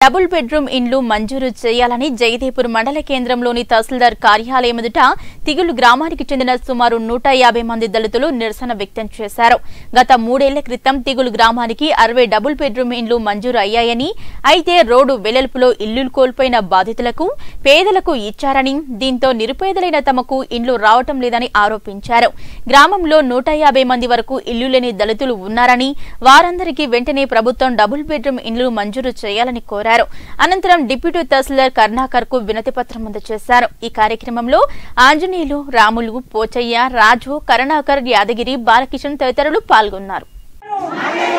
Double bedroom ఇండ్లు మంజూరు చేయాలని జయదేపూర్ మండల కేంద్రంలోని తహసీల్దార్ కార్యాలయం ఎదుట తిగులు గ్రామానికి చెందిన సుమారు 150 మంది దళితులు నిరసన వ్యక్తం చేశారు. గత 3 ఏళ్ల క్రితం తిగులు గ్రామానికి 60 డబుల్ బెడ్రూమ్ ఇండ్లు మంజూరు అయ్యాయని, అయితే రోడ్డు వెడల్పులో ఇల్లు కోల్పోయిన బాధితులకు పేదలకు ఇచ్చారని, దీంతో నిరుపేదలైన తమకు ఇండ్లు రావటం లేదని ఆరోపించారు. గ్రామంలో 150 మంది వరకు ఇల్లు లేని దళితులు ఉన్నారని, వారందరికీ వెంటనే ప్రభుత్వం డబుల్ బెడ్రూమ్ ఇండ్లు మంజూరు చేయాలని కోరారు. అనంతరం డిప్యూటీ తహసీల్దార్ కర్ణాకర్ కు వినతి పత్రం అందజేశారు. ఈ కార్యక్రమంలో ఆంజనేయులు, రాములు, పోచయ్య, రాజు, కరుణాకర్, యాదగిరి, బాలకిషన్ తదితరులు పాల్గొన్నారు.